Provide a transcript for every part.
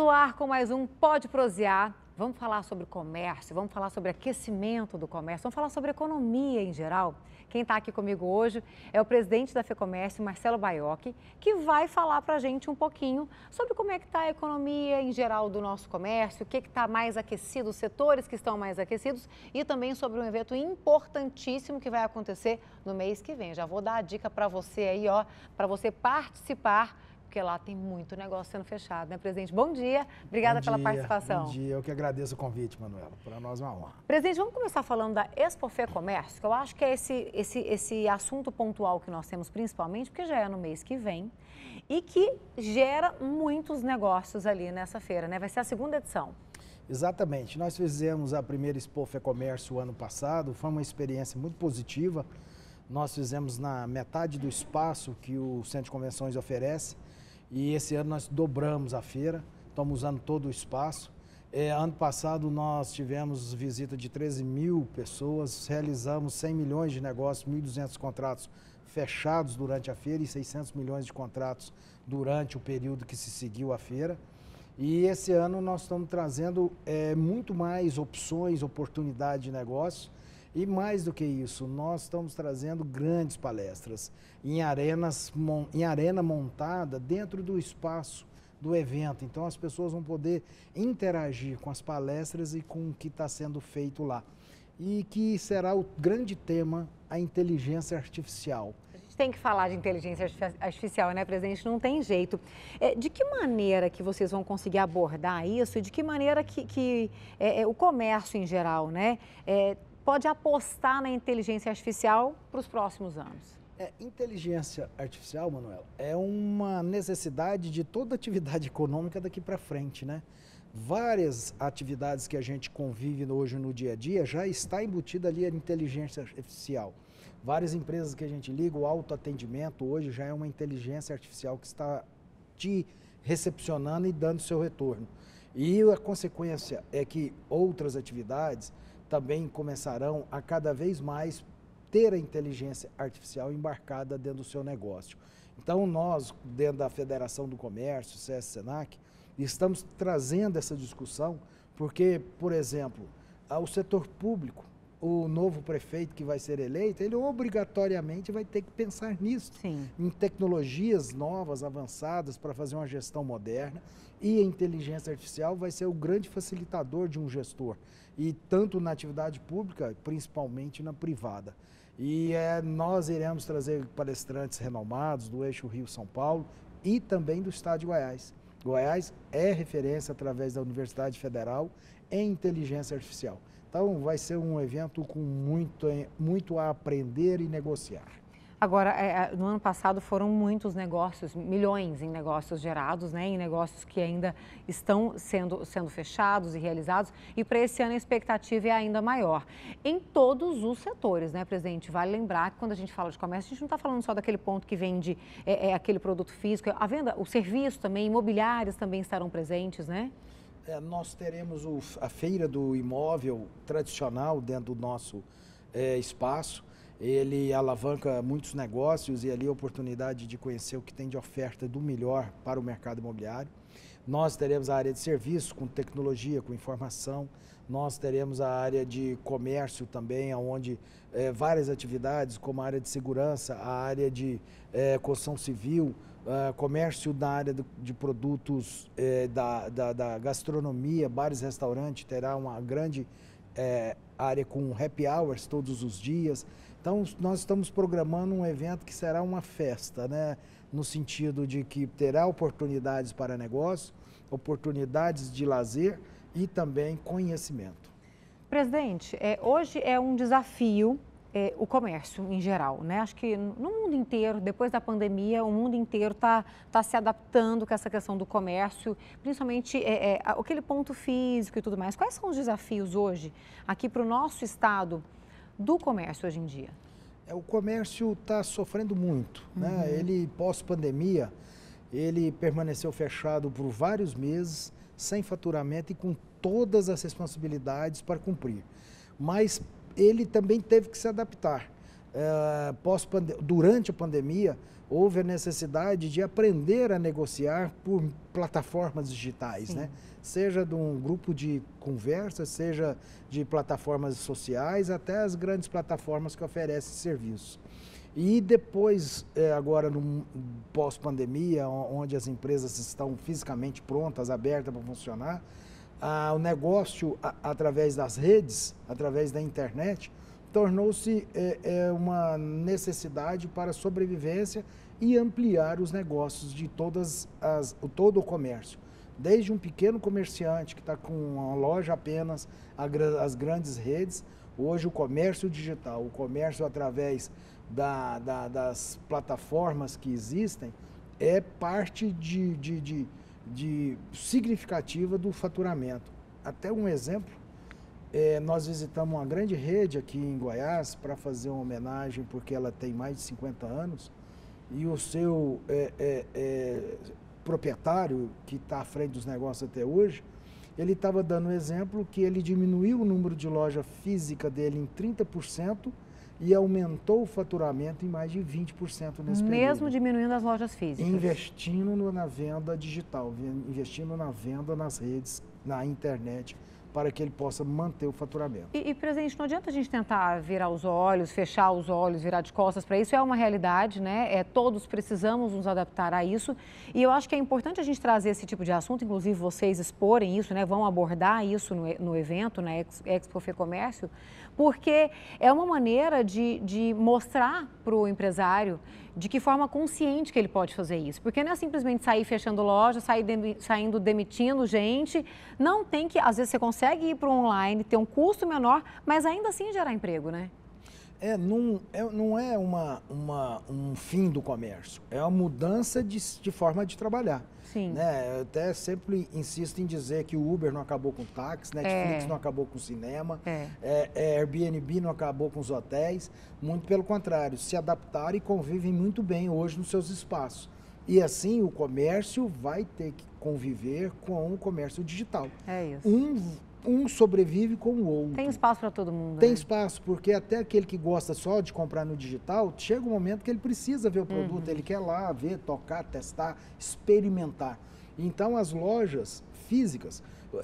no ar com mais um Pode Prosear. Vamos falar sobre comércio, vamos falar sobre aquecimento do comércio, vamos falar sobre economia em geral. Quem está aqui comigo hoje é o presidente da FEComércio, Marcelo Baiocchi, que vai falar para a gente um pouquinho sobre como é que está a economia em geral do nosso comércio, o que está mais aquecido, os setores que estão mais aquecidos e também sobre um evento importantíssimo que vai acontecer no mês que vem. Já vou dar a dica para você aí, ó, para você participar, porque lá tem muito negócio sendo fechado, né, presidente? Bom dia, obrigada pela participação. Bom dia, eu que agradeço o convite, Manuela, para nós é uma honra. Presidente, vamos começar falando da Expo FEComércio, que eu acho que é esse assunto pontual que nós temos principalmente, porque já é no mês que vem e que gera muitos negócios ali nessa feira, né? Vai ser a segunda edição. Exatamente, nós fizemos a primeira Expo FEComércio ano passado, foi uma experiência muito positiva. Nós fizemos na metade do espaço que o Centro de Convenções oferece. E esse ano nós dobramos a feira, estamos usando todo o espaço. Ano passado nós tivemos visita de 13 mil pessoas, realizamos 100 milhões de negócios, 1.200 contratos fechados durante a feira e 600 milhões de contratos durante o período que se seguiu a feira. E esse ano nós estamos trazendo muito mais opções, oportunidade de negócio. E mais do que isso, nós estamos trazendo grandes palestras em arena montada dentro do espaço do evento. Então as pessoas vão poder interagir com as palestras e com o que está sendo feito lá. E que será o grande tema, a inteligência artificial. A gente tem que falar de inteligência artificial, né, presidente? Não tem jeito. De que maneira que vocês vão conseguir abordar isso? De que maneira que o comércio em geral, né, pode apostar na inteligência artificial para os próximos anos? Inteligência artificial, Manuela, é uma necessidade de toda atividade econômica daqui para frente, né? Várias atividades que a gente convive hoje no dia a dia já está embutida ali a inteligência artificial. Várias empresas que a gente liga, o autoatendimento hoje já é uma inteligência artificial que está te recepcionando e dando seu retorno. E a consequência é que outras atividades também começarão a cada vez mais ter a inteligência artificial embarcada dentro do seu negócio. Então nós, dentro da Federação do Comércio, CS-Senac, estamos trazendo essa discussão porque, por exemplo, o setor público, o novo prefeito que vai ser eleito, ele obrigatoriamente vai ter que pensar nisso, Sim, em tecnologias novas, avançadas para fazer uma gestão moderna, e a inteligência artificial vai ser o grande facilitador de um gestor, e tanto na atividade pública, principalmente na privada. E nós iremos trazer palestrantes renomados do eixo Rio-São Paulo e também do estado de Goiás. Goiás é referência através da Universidade Federal em inteligência artificial. Então vai ser um evento com muito a aprender e negociar. Agora, no ano passado foram muitos negócios, milhões em negócios gerados, né, em negócios que ainda estão sendo fechados e realizados, e para esse ano a expectativa é ainda maior. Em todos os setores, né, presidente? Vale lembrar que quando a gente fala de comércio, a gente não está falando só daquele ponto que vende aquele produto físico, a venda, o serviço também, imobiliários também estarão presentes, né? Nós teremos a feira do imóvel tradicional dentro do nosso espaço. Ele alavanca muitos negócios e ali a oportunidade de conhecer o que tem de oferta do melhor para o mercado imobiliário. Nós teremos a área de serviço com tecnologia, com informação. Nós teremos a área de comércio também, onde várias atividades, como a área de segurança, a área de construção civil, comércio da área de produtos da gastronomia, bares e restaurantes, terá uma grande área com happy hours todos os dias. Então, nós estamos programando um evento que será uma festa, né? No sentido de que terá oportunidades para negócio, oportunidades de lazer e também conhecimento. Presidente, hoje é um desafio o comércio em geral, né? Acho que no mundo inteiro, depois da pandemia, o mundo inteiro está se adaptando com essa questão do comércio, principalmente aquele ponto físico e tudo mais. Quais são os desafios hoje aqui para o nosso estado do comércio hoje em dia? O comércio está sofrendo muito, né? Ele, pós-pandemia, ele permaneceu fechado por vários meses, sem faturamento e com todas as responsabilidades para cumprir. Mas ele também teve que se adaptar. durante a pandemia, houve a necessidade de aprender a negociar por plataformas digitais, né? Seja de um grupo de conversa, seja de plataformas sociais, até as grandes plataformas que oferecem serviços. E depois, agora no pós-pandemia, onde as empresas estão fisicamente prontas, abertas para funcionar, o negócio através das redes, através da internet, tornou-se uma necessidade para a sobrevivência e ampliar os negócios de todo o comércio. Desde um pequeno comerciante que está com uma loja apenas, as grandes redes, hoje o comércio digital, o comércio através das plataformas que existem, é parte significativa do faturamento. Até um exemplo, nós visitamos uma grande rede aqui em Goiás para fazer uma homenagem, porque ela tem mais de 50 anos, e o seu proprietário, que está à frente dos negócios até hoje, ele estava dando um exemplo que ele diminuiu o número de loja física dele em 30% e aumentou o faturamento em mais de 20% nesse período. Mesmo diminuindo as lojas físicas? Investindo na venda digital, investindo na venda nas redes, na internet, para que ele possa manter o faturamento. E, presidente, não adianta a gente tentar virar os olhos, fechar os olhos, virar de costas para isso, é uma realidade, né? Todos precisamos nos adaptar a isso e eu acho que é importante a gente trazer esse tipo de assunto, inclusive vocês exporem isso, né? Vão abordar isso no evento, na Expo Fecomércio, porque é uma maneira de mostrar para o empresário de que forma consciente que ele pode fazer isso. Porque não é simplesmente sair fechando loja, saindo demitindo gente. Não tem que, às vezes você consegue ir para o online, ter um custo menor, mas ainda assim gerar emprego, né? Não é um fim do comércio, é uma mudança de forma de trabalhar. Sim. Né? Eu até sempre insisto em dizer que o Uber não acabou com o táxi, Netflix não acabou com o cinema, Airbnb não acabou com os hotéis, muito pelo contrário, se adaptaram e convivem muito bem hoje nos seus espaços. E assim o comércio vai ter que conviver com o comércio digital. É isso. Um sobrevive com o outro. Tem espaço para todo mundo. Tem espaço, porque até aquele que gosta só de comprar no digital, chega um momento que ele precisa ver o produto, ele quer lá ver, tocar, testar, experimentar. Então as lojas físicas,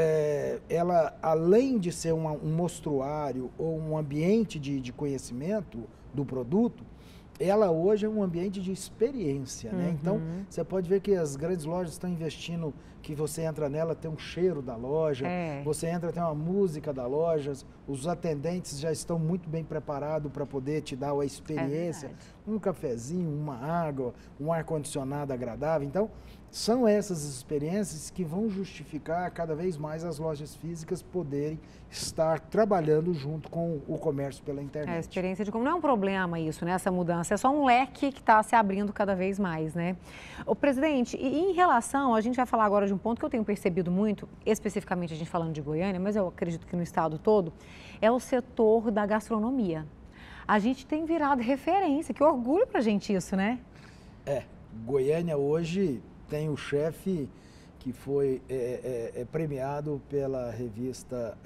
ela além de ser um mostruário ou um ambiente de conhecimento do produto, ela hoje é um ambiente de experiência, né? Então, você pode ver que as grandes lojas estão investindo, que você entra nela, tem um cheiro da loja, você entra, tem uma música da loja, os atendentes já estão muito bem preparados para poder te dar a experiência, um cafezinho, uma água, um ar-condicionado agradável. Então, são essas experiências que vão justificar cada vez mais as lojas físicas poderem estar trabalhando junto com o comércio pela internet. A experiência de como não é um problema isso, né? Essa mudança, é só um leque que está se abrindo cada vez mais, né? O presidente, e em relação, a gente vai falar agora de um ponto que eu tenho percebido muito, especificamente a gente falando de Goiânia, mas eu acredito que no estado todo, é o setor da gastronomia. A gente tem virado referência, que orgulho pra gente isso, né? Goiânia hoje tem o chefe que foi premiado pela revista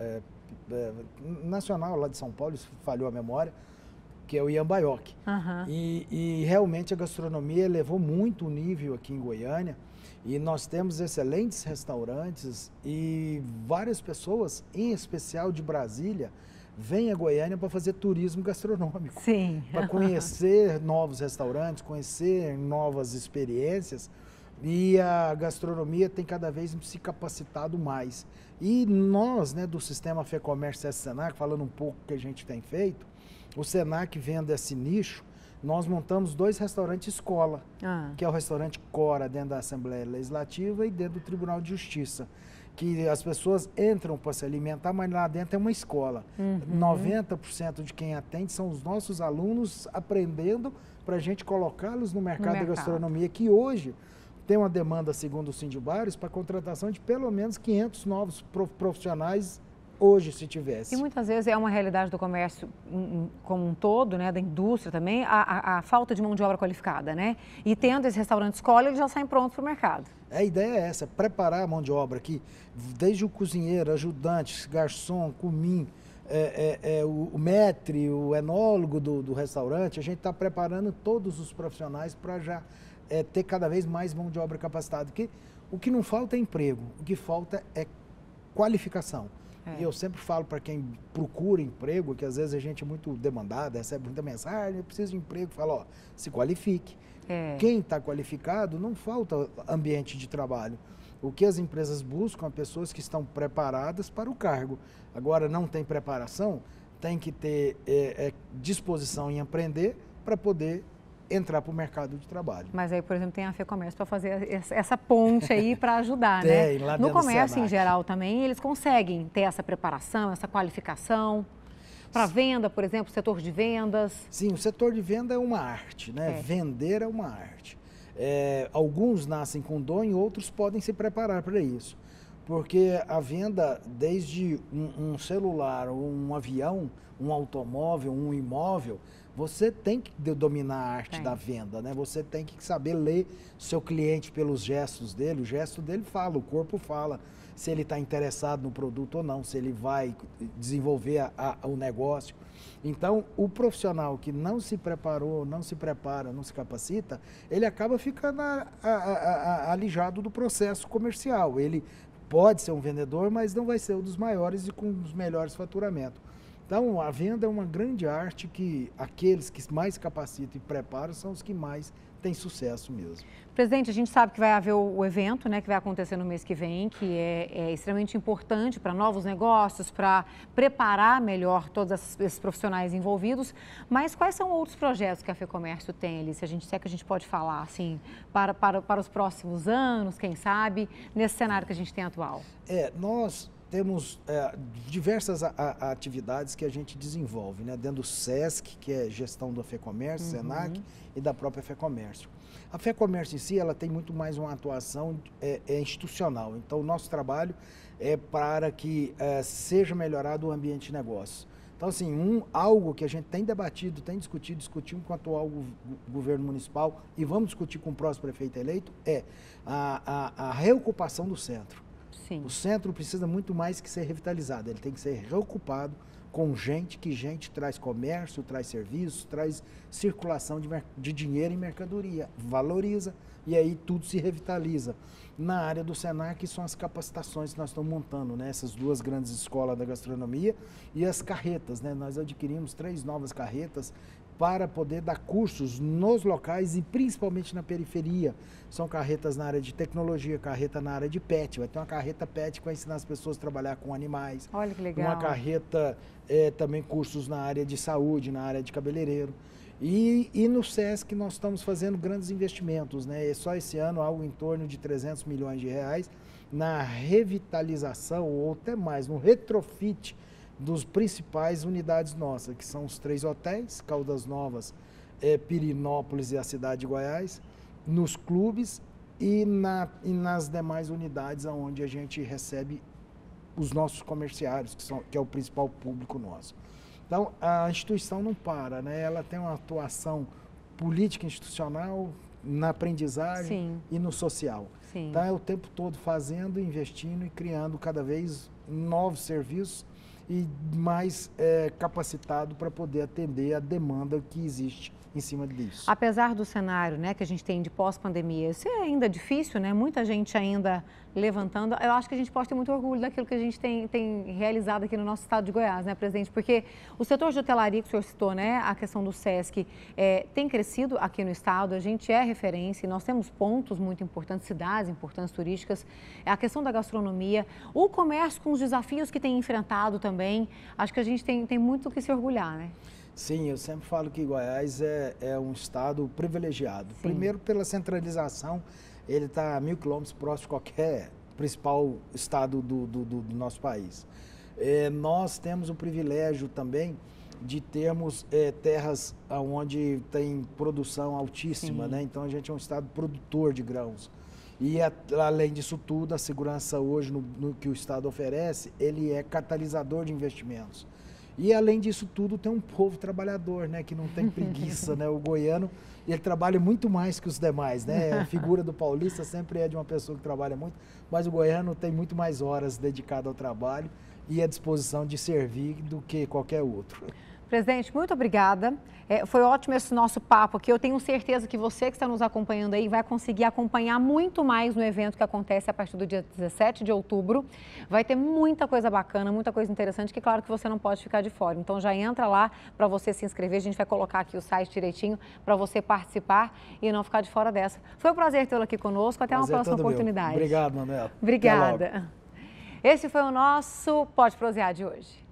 nacional lá de São Paulo, se falhou a memória, que é o Ian Baiocchi. E realmente a gastronomia elevou muito o nível aqui em Goiânia e nós temos excelentes restaurantes e várias pessoas, em especial de Brasília, vêm a Goiânia para fazer turismo gastronômico. Sim. Para conhecer novos restaurantes, conhecer novas experiências. E a gastronomia tem cada vez se capacitado mais. E nós, né, do Sistema Fecomércio Senac, falando um pouco o que a gente tem feito, o Senac vendo esse nicho, nós montamos 2 restaurantes escola, que é o restaurante Cora dentro da Assembleia Legislativa e dentro do Tribunal de Justiça, que as pessoas entram para se alimentar, mas lá dentro é uma escola. 90% de quem atende são os nossos alunos aprendendo para a gente colocá-los no mercado da gastronomia, que hoje tem uma demanda, segundo o Sindibares, para a contratação de pelo menos 500 novos profissionais hoje, se tivesse. E muitas vezes é uma realidade do comércio como um todo, né, da indústria também, a falta de mão de obra qualificada, né? E tendo esse restaurante escola, eles já saem prontos para o mercado. A ideia é essa, preparar a mão de obra aqui, desde o cozinheiro, ajudante, garçom, comim, o maître, o enólogo do restaurante, a gente está preparando todos os profissionais para já ter cada vez mais mão de obra capacitada. O que não falta é emprego, o que falta é qualificação. E eu sempre falo para quem procura emprego, que às vezes a gente é muito demandada, recebe muita mensagem, eu preciso de emprego, fala, ó, se qualifique. Quem está qualificado, não falta ambiente de trabalho. O que as empresas buscam é pessoas que estão preparadas para o cargo. Agora, não tem preparação, tem que ter disposição em aprender para poder entrar para o mercado de trabalho. Mas aí, por exemplo, tem a FEComércio para fazer essa ponte aí para ajudar, tem, né? Lá no comércio Senac. em geral também, eles conseguem ter essa preparação, essa qualificação para venda, por exemplo, setor de vendas? Sim, o setor de venda é uma arte, né? Vender é uma arte. Alguns nascem com dom e outros podem se preparar para isso. Porque a venda, desde um celular, um avião, um automóvel, um imóvel, você tem que dominar a arte da venda, né? Você tem que saber ler seu cliente pelos gestos dele. O gesto dele fala, o corpo fala se ele está interessado no produto ou não, se ele vai desenvolver o negócio. Então, o profissional que não se preparou, não se prepara, não se capacita, ele acaba ficando alijado do processo comercial. Ele pode ser um vendedor, mas não vai ser um dos maiores e com os melhores faturamentos. Então, a venda é uma grande arte que aqueles que mais capacitam e preparam são os que mais têm sucesso mesmo. Presidente, a gente sabe que vai haver o evento, né, que vai acontecer no mês que vem, que é extremamente importante para novos negócios, para preparar melhor todos esses profissionais envolvidos. Mas quais são outros projetos que a FEComércio tem, Alice? Se é que a gente pode falar, assim, para os próximos anos, quem sabe, nesse cenário que a gente tem atual? Nós temos diversas atividades que a gente desenvolve, né? Dentro do SESC, que é gestão da FEComércio, Senac, e da própria FEComércio. A FEComércio em si, ela tem muito mais uma atuação institucional. Então, o nosso trabalho é para que seja melhorado o ambiente de negócio. Então, assim, algo que a gente tem debatido, tem discutimos com o atual governo municipal e vamos discutir com o próximo prefeito eleito, é a reocupação do centro. Sim. O centro precisa muito mais que ser revitalizado, ele tem que ser reocupado com gente, que gente traz comércio, traz serviço, traz circulação de dinheiro e mercadoria, valoriza e aí tudo se revitaliza. Na área do Senac são as capacitações que nós estamos montando, né? Essas duas grandes escolas da gastronomia e as carretas, né? Nós adquirimos 3 novas carretas para poder dar cursos nos locais e principalmente na periferia. São carretas na área de tecnologia, carreta na área de pet. Vai ter uma carreta pet que vai ensinar as pessoas a trabalhar com animais. Olha que legal. Uma carreta, também cursos na área de saúde, na área de cabeleireiro. E no SESC nós estamos fazendo grandes investimentos, né? Só esse ano algo em torno de 300 milhões de reais na revitalização ou até mais, no retrofit dos principais unidades nossas, que são os 3 hotéis, Caldas Novas, Pirinópolis e a cidade de Goiás, nos clubes e nas demais unidades onde a gente recebe os nossos comerciários, que é o principal público nosso. Então, a instituição não para, né? Ela tem uma atuação política institucional na aprendizagem e no social. Sim. Então, é o tempo todo fazendo, investindo e criando cada vez novos serviços e mais capacitado para poder atender a demanda que existe em cima disso. Apesar do cenário, né, que a gente tem de pós-pandemia, isso é ainda difícil, né? Muita gente ainda levantando. Eu acho que a gente pode ter muito orgulho daquilo que a gente tem realizado aqui no nosso estado de Goiás, né, presidente? Porque o setor de hotelaria que o senhor citou, né, a questão do SESC, tem crescido aqui no estado, a gente é referência e nós temos pontos muito importantes, cidades importantes turísticas, a questão da gastronomia, o comércio com os desafios que tem enfrentado também, acho que a gente tem muito o que se orgulhar, né? Sim, eu sempre falo que Goiás é um estado privilegiado. Sim. Primeiro pela centralização, ele está a 1.000 quilômetros próximo de qualquer principal estado do nosso país. Nós temos o privilégio também de termos terras onde tem produção altíssima, né? Então a gente é um estado produtor de grãos. E além disso tudo, a segurança hoje no que o estado oferece, ele é catalisador de investimentos. E além disso tudo, tem um povo trabalhador, né, que não tem preguiça, né? O goiano, ele trabalha muito mais que os demais, né? A figura do paulista sempre é de uma pessoa que trabalha muito, mas o goiano tem muito mais horas dedicado ao trabalho e à disposição de servir do que qualquer outro. Presidente, muito obrigada. Foi ótimo esse nosso papo aqui. Eu tenho certeza que você que está nos acompanhando aí vai conseguir acompanhar muito mais no evento que acontece a partir do dia 17 de outubro. Vai ter muita coisa bacana, muita coisa interessante, que claro que você não pode ficar de fora. Então já entra lá para você se inscrever. A gente vai colocar aqui o site direitinho para você participar e não ficar de fora dessa. Foi um prazer tê-lo aqui conosco. Até uma próxima oportunidade. Obrigado, Manuela. Obrigada. Esse foi o nosso Pode Prosear de hoje.